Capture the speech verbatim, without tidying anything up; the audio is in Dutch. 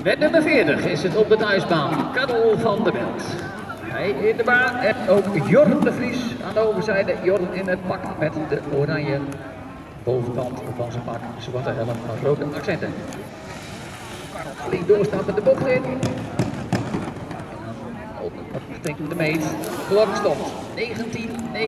Met nummer veertig is het op de thuisbaan Karel van der Belt. Hij in de baan en ook Jorn de Vries aan de overzijde. Jorn in het pak met de oranje bovenkant van zijn pak, zwarte helm van rode accenten. Flink doorstaat met de bocht in. Op de meet. Klok stopt. negentien.